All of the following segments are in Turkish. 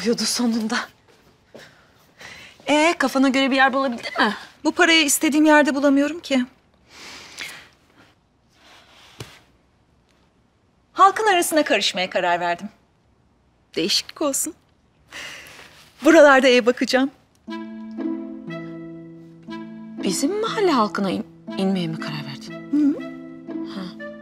çıkıyordu sonunda. Kafana göre bir yer bulabildin mi? Bu parayı istediğim yerde bulamıyorum ki. Halkın arasına karışmaya karar verdim. Değişiklik olsun. Buralarda ev bakacağım. Bizim mahalle halkına inmeye mi karar verdin? Hı. Ha.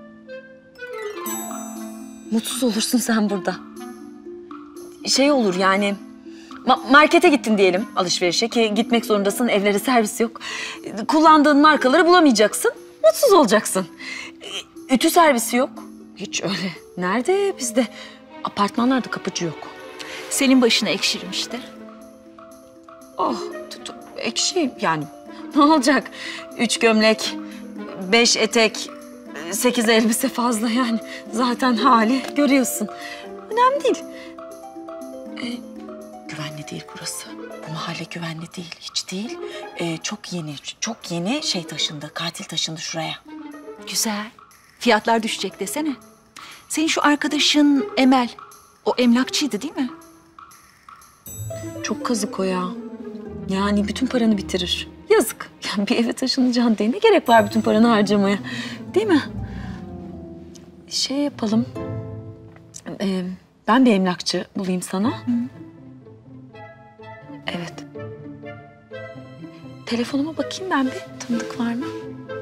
Mutsuz olursun sen burada. Şey olur yani... markete gittin diyelim alışverişe ki gitmek zorundasın, evlere servis yok. Kullandığın markaları bulamayacaksın, mutsuz olacaksın. Ütü servisi yok. Hiç öyle. Nerede bizde? Apartmanlarda kapıcı yok. Senin başına ekşirim işte. Oh, ekşi yani. Ne olacak? 3 gömlek, 5 etek, 8 elbise fazla yani. Zaten hali görüyorsun. Önemli değil. Güvenli değil burası. Bu mahalle güvenli değil, hiç değil. Çok yeni şey taşındı, katil taşındı şuraya. Güzel. Fiyatlar düşecek desene. Senin şu arkadaşın Emel, o emlakçıydı değil mi? Çok kazık o ya. Yani bütün paranı bitirir. Yazık. Yani bir eve taşınacaksın diye ne gerek var bütün paranı harcamaya? Değil mi? Şey yapalım. Ben bir emlakçı bulayım sana. Hı. Evet. Telefonuma bakayım ben bir. Tanıdık var mı?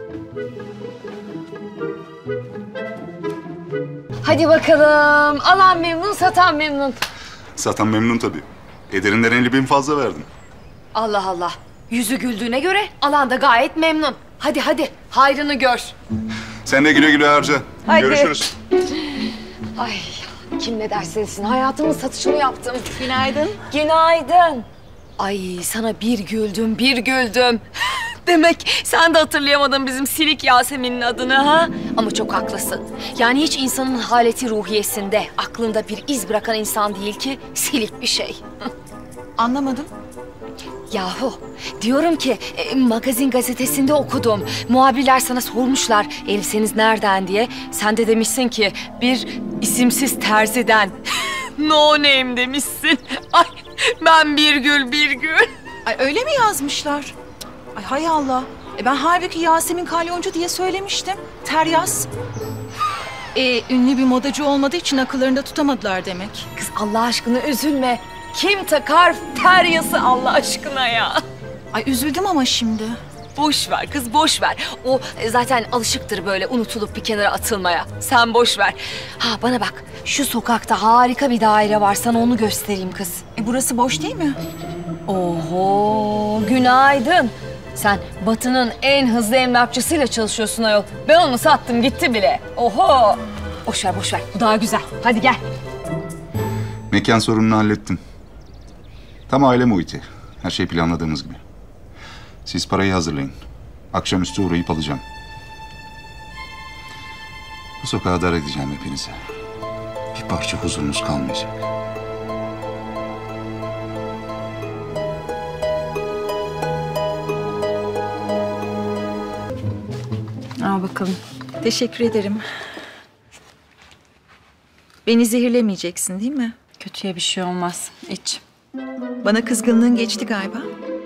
Hadi bakalım. Alan memnun, satan memnun. Satan memnun tabii. Ederinden 50.000 fazla verdim. Allah Allah. Yüzü güldüğüne göre alan da gayet memnun. Hadi hadi hayrını gör. Sen de güle güle harca. Hadi. Görüşürüz. Ay kim ne derse desin hayatımın satışını yaptım. Günaydın. Günaydın. Ay sana bir güldüm bir güldüm. Demek sen de hatırlayamadın bizim Silik Yasemin'in adını ha? Ama çok haklısın. Yani hiç insanın haleti ruhiyesinde, aklında bir iz bırakan insan değil ki silik bir şey. Anlamadım. Yahu diyorum ki magazin gazetesinde okudum. Muhabirler sana sormuşlar elbiseniz nereden diye. Sen de demişsin ki bir isimsiz terziden. No name demişsin. Ay ben bir gül. Ay öyle mi yazmışlar? Ay hay Allah. Ben halbuki Yasemin Kalyoncu diye söylemiştim. Teryaz. Ünlü bir modacı olmadığı için akıllarında tutamadılar demek. Kız Allah aşkına üzülme. Kim takar teryası Allah aşkına ya? Ay üzüldüm ama şimdi. Boş ver kız boş ver. O zaten alışıktır böyle unutulup bir kenara atılmaya. Sen boş ver. Ha bana bak şu sokakta harika bir daire var sana onu göstereyim kız. Burası boş değil mi? Oho günaydın. Sen Batı'nın en hızlı emlakçısıyla çalışıyorsun ayol. Ben onu sattım gitti bile. Oho. Boş ver boş ver bu daha güzel. Hadi gel. Mekan sorununu hallettim. Tam aile muhiti. Her şey planladığımız gibi. Siz parayı hazırlayın. Akşamüstü uğrayıp alacağım. Bu sokağa dar edeceğim hepinize. Bir parça huzurunuz kalmayacak. Al bakalım. Teşekkür ederim. Beni zehirlemeyeceksin değil mi? Kötüye bir şey olmaz. İç. Bana kızgınlığın geçti galiba.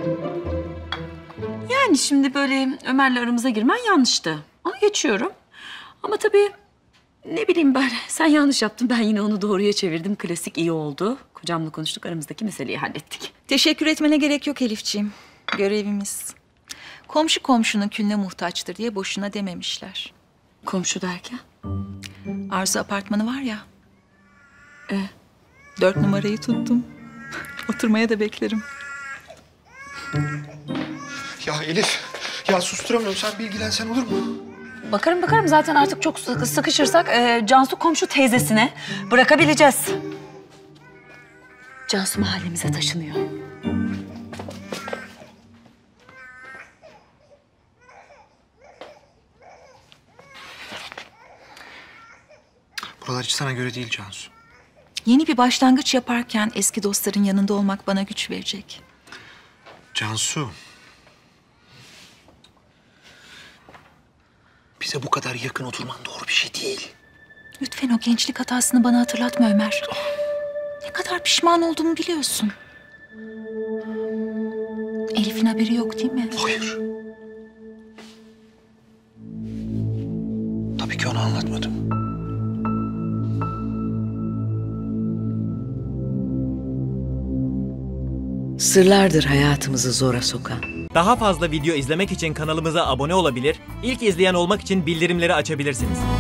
Yani şimdi böyle Ömer'le aramıza girmen yanlıştı. Onu geçiyorum. Ama tabii ne bileyim ben, sen yanlış yaptın. Ben yine onu doğruya çevirdim. Klasik iyi oldu. Kocamla konuştuk, aramızdaki meseleyi hallettik. Teşekkür etmene gerek yok Elifciğim. Görevimiz. Komşu komşunun külüne muhtaçtır diye boşuna dememişler. Komşu derken? Arzu apartmanı var ya. 4 numarayı tuttum. Oturmaya da beklerim. Ya Elif, ya susturamıyorum. Sen bilgilensen olur mu? Bakarım. Zaten artık çok sıkışırsak Cansu komşu teyzesine bırakabileceğiz. Cansu mahallemize taşınıyor. Buralar hiç sana göre değil Cansu. Yeni bir başlangıç yaparken eski dostların yanında olmak bana güç verecek. Cansu. Bize bu kadar yakın oturman doğru bir şey değil. Lütfen o gençlik hatasını bana hatırlatma Ömer. Ne kadar pişman olduğumu biliyorsun. Elif'in haberi yok değil mi? Hayır. Tabii ki ona anlatmadım. Sırlardır hayatımızı zora sokan. Daha fazla video izlemek için kanalımıza abone olabilir, ilk izleyen olmak için bildirimleri açabilirsiniz.